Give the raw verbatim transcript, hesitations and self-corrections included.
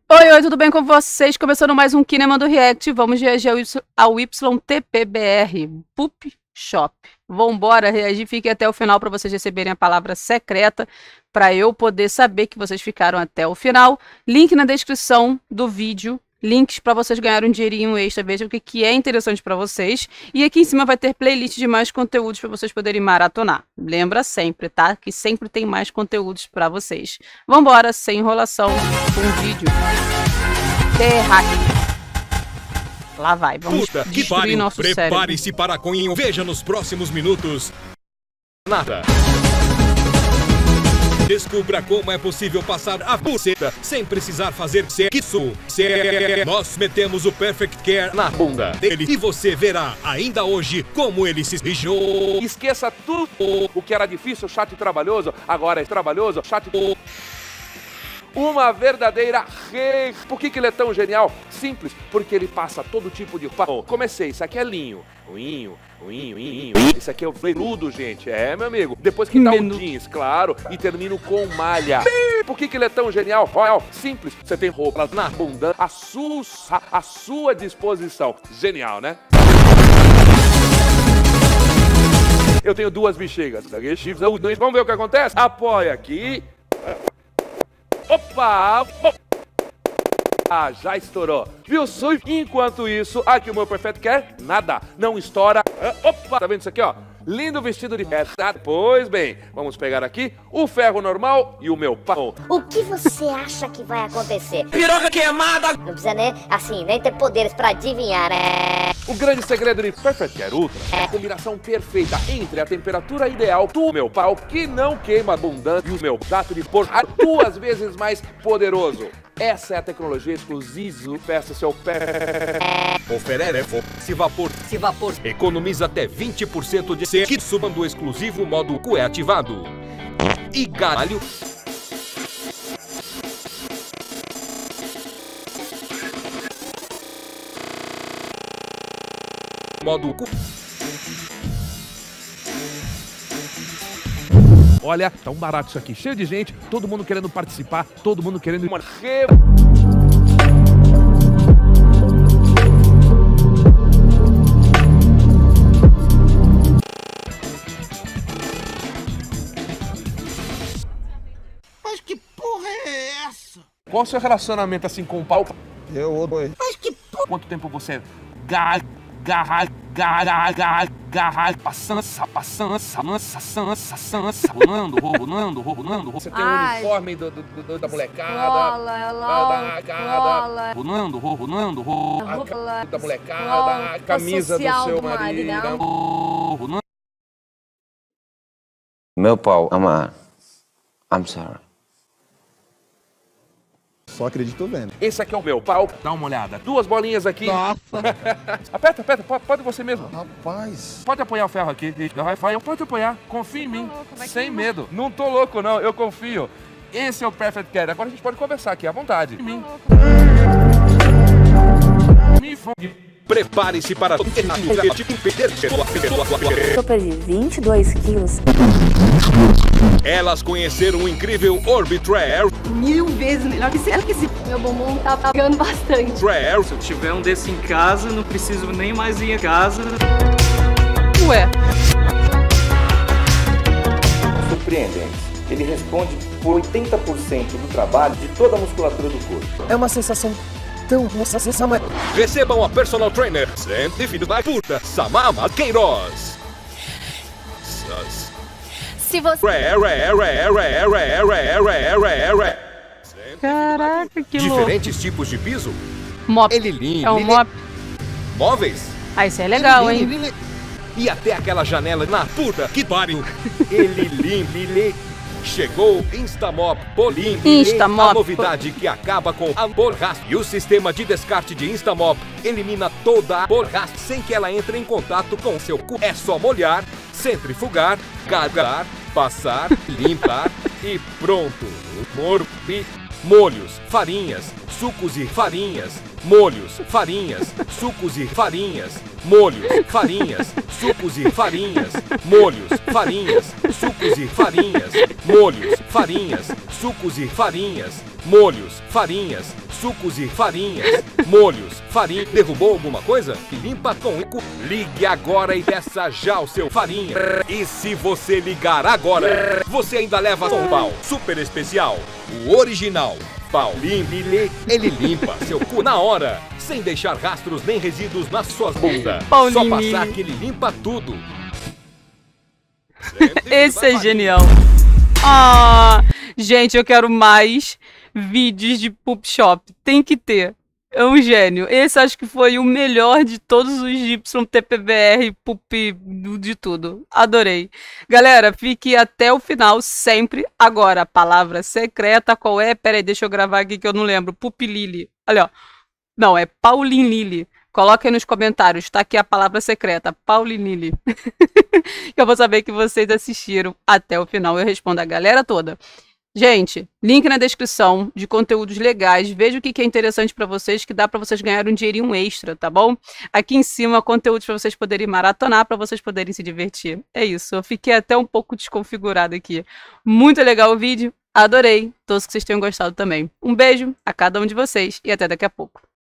Oi, oi, tudo bem com vocês? Começando mais um Kinema do React, vamos reagir ao Y T P B R, Poop Shop. Vambora reagir, fiquem até o final para vocês receberem a palavra secreta, para eu poder saber que vocês ficaram até o final. Link na descrição do vídeo, links para vocês ganharem um dinheirinho extra, vejam o que, que é interessante para vocês. E aqui em cima vai ter playlist de mais conteúdos para vocês poderem maratonar. Lembra sempre, tá? Que sempre tem mais conteúdos para vocês. Vambora, sem enrolação, com o vídeo. Terra. Lá vai, vamos Puta, que destruir pariu. nosso cérebro. Prepare-se para Coinho, veja nos próximos minutos. Nada. Descubra como é possível passar a buceta sem precisar fazer sexo. Nós metemos o Perfect Care na bunda dele e você verá ainda hoje como ele se mijou. Esqueça tudo o que era difícil, chato e trabalhoso, agora é trabalhoso, chato e... Uma verdadeira rei. Por que, que ele é tão genial? Simples, porque ele passa todo tipo de... Bom, comecei, isso aqui é linho. Uinho, uinho, uinho. Isso aqui é o veludo, gente. É, meu amigo. Depois que dá um jeans, claro. E termino com malha. Por que, que ele é tão genial? Olha, simples. Você tem roupas na bunda à sua, à sua disposição. Genial, né? Eu tenho duas bexigas. Vamos ver o que acontece? Apoia aqui. Opa! Ah, já estourou. Viu, Sui? Enquanto isso, aqui o meu Perfect Care, nada, não estoura. Opa! Tá vendo isso aqui, ó? Lindo vestido de festa. Pois bem, vamos pegar aqui o ferro normal e o meu pão. O que você acha que vai acontecer? Piroca queimada! Não precisa nem, assim, nem ter poderes pra adivinhar, né? O grande segredo de Perfect Care Ultra é a combinação perfeita entre a temperatura ideal do meu pau, que não queima abundante, e o meu jato de porco, duas vezes mais poderoso. Essa é a tecnologia exclusiva. Peça seu pé. Oferece se vapor, se vapor. Economiza até vinte por cento de C que subando o exclusivo modo Q é ativado. E galho. Modo Q. Olha, tá um barato isso aqui, cheio de gente, todo mundo querendo participar, todo mundo querendo... Uma... Mas que porra é essa? Qual o seu relacionamento assim com o pau? Eu odeio. Mas que porra? Quanto tempo você... Garra, garra, garra, garra, garra, passança, passança, mansa, sansa, sansa, rolando, rolando, rolando. Você tem um uniforme do, do, do, da molecada. Escola, da escola. Rolando, rolando, rolando. Da molecada, Escola, a camisa do social seu do marido. marido. Rolando. Meu pau, ama. I'm sorry. Só acredito vendo. Esse aqui é o meu pau. Dá uma olhada. Duas bolinhas aqui. Nossa. Aperta, aperta. Pode, pode você mesmo. Rapaz. Pode apoiar o ferro aqui. Rafael, pode apoiar. Confia em mim. Sem medo. Não tô louco, não. Eu confio. Esse é o Perfect Care. Agora a gente pode conversar aqui à vontade. Em mim. Prepare-se para... Eu perdi vinte e dois quilos. Elas conheceram o incrível Orbitrare. Mil vezes melhor que esse. que esse... Meu bumbum tá pagando bastante. Trare. Se eu tiver um desse em casa, não preciso nem mais ir a casa. Ué. Surpreendente. Ele responde por oitenta por cento do trabalho de toda a musculatura do corpo. É uma sensação tão... Nossa, sensação é... Recebam a personal trainer, sempre filho da puta, Samama Queiroz. Se você... Caraca, que louco. Diferentes tipos de piso. Mop. Ele limpa. É um mop. Móveis. Ah, isso é legal, hein? E até aquela janela na puta que pariu. Ele limpa, ele... Chegou Instamop Polimp, Instamop. a novidade que acaba com a borracha. E o sistema de descarte de Instamop elimina toda a borracha sem que ela entre em contato com seu cu. É só molhar, centrifugar, carregar, passar, limpar e pronto. Morpi, molhos, farinhas, sucos e farinhas, molhos, farinhas, sucos e farinhas, molhos, farinhas, sucos e farinhas, molhos, farinhas, sucos e farinhas, molhos, farinhas, sucos e farinhas, molhos, farinhas, sucos e farinhas, molhos, farinha. Derrubou alguma coisa? Limpa com eco. Ligue agora e peça já o seu farinha. E se você ligar agora, você ainda leva um pau super especial, o original. Pau Limpe, ele limpa seu cu na hora, sem deixar rastros nem resíduos nas suas bundas. Só passar que ele limpa tudo. Esse é genial. Ah, gente, eu quero mais vídeos de Poop Shop. Tem que ter. É um gênio. Esse acho que foi o melhor de todos os Y T P B R, Poop, de tudo. Adorei. Galera, fique até o final sempre. Agora, a palavra secreta, qual é? Pera aí, deixa eu gravar aqui que eu não lembro. Poop Lili. Olha, ó. Não, é Pauline Lili. Coloque aí nos comentários, tá aqui a palavra secreta, Pauline Lili. Eu vou saber que vocês assistiram até o final. Eu respondo a galera toda. Gente, link na descrição de conteúdos legais. Veja o que é interessante para vocês, que dá para vocês ganharem um dinheirinho extra, tá bom? Aqui em cima, conteúdos para vocês poderem maratonar, para vocês poderem se divertir. É isso, eu fiquei até um pouco desconfigurada aqui. Muito legal o vídeo, adorei. Todos que vocês tenham gostado também. Um beijo a cada um de vocês e até daqui a pouco.